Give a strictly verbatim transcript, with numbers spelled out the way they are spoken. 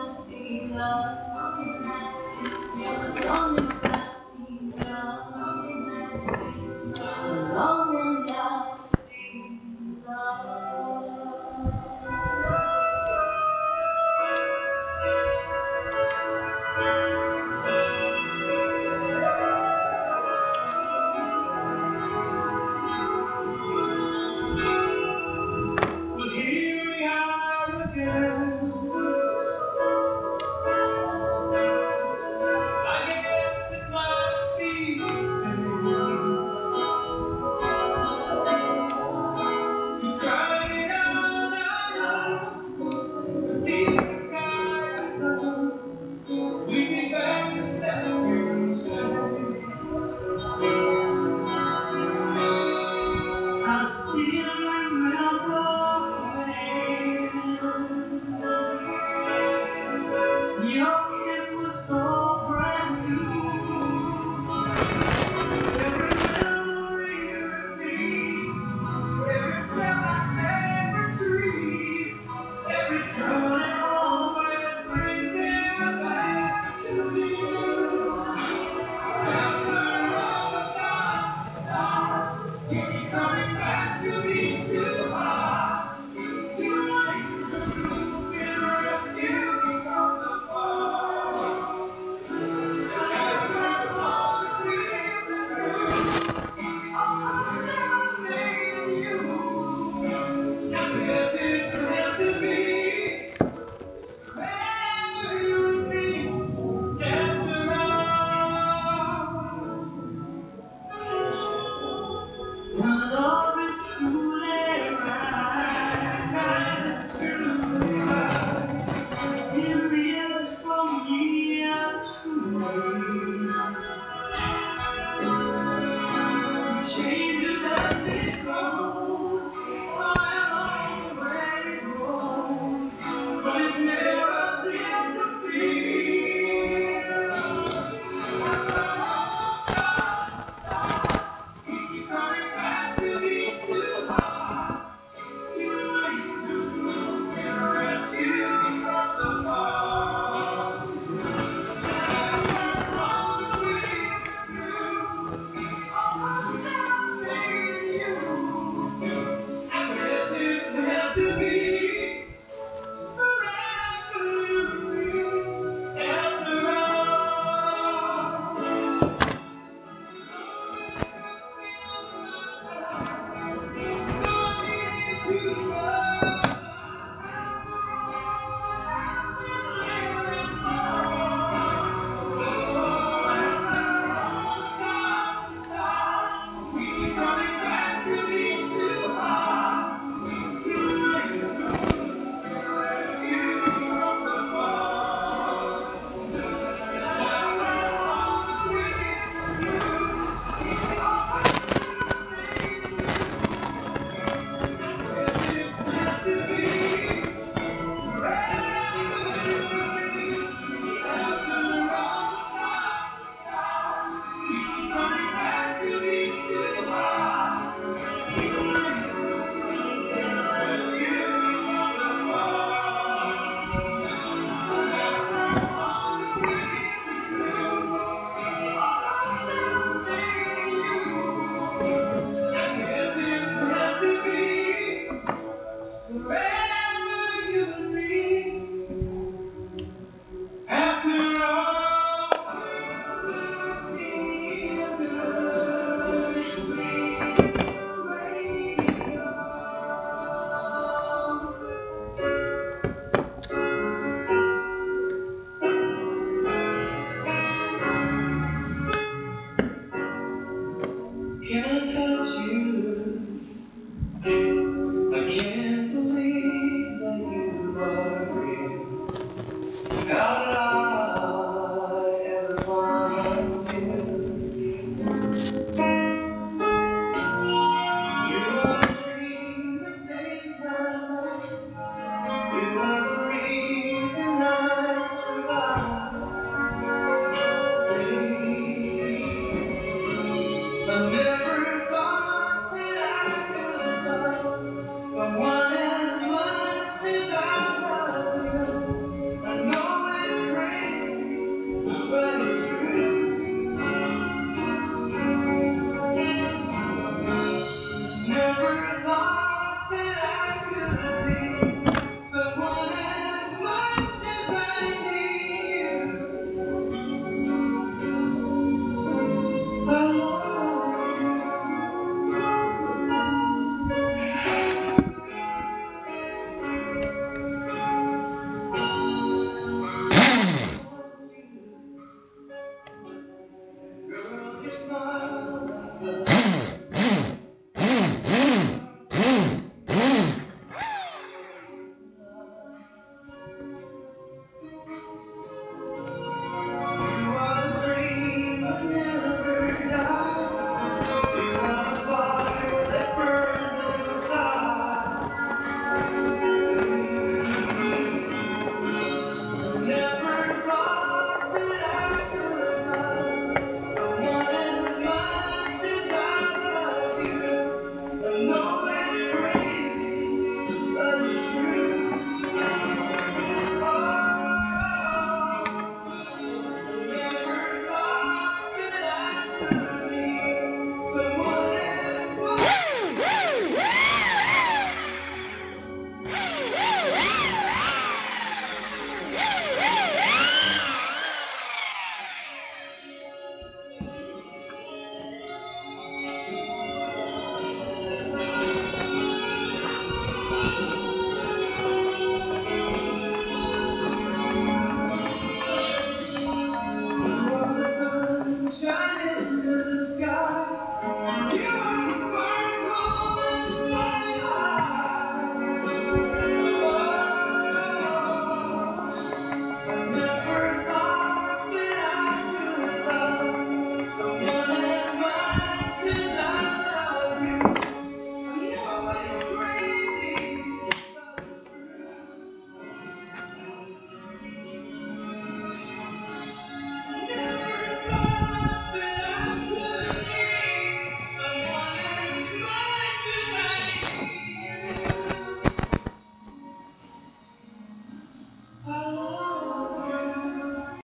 lasting love. Your long and lasting love. Long and lasting love. Well, here we are again. I guess it must be. You cried it out loud, but deep inside you know we'd be back to seven years old. I still remember when your kiss was so brand new. Every memory repeats, every step I take retreats, every turn always brings me back to you. After all the stars, stars, you keep coming back to these two hearts. Too late to get rescued from the fall. After all the we've been through, all the love made you. Now this is meant to be. Forever you and me, after all. When love is truly right, it's truly right. It lives from year to year. It changes as it goes, along the way it goes, but it never disappears. After all stars, stars, we keep coming back to these two hearts. Too late to get rescued from the fall. After all that we've been through, all the love made you. And this is meant to be. Forever you and me, after all. Can I touch you? I can't believe that you are real. Out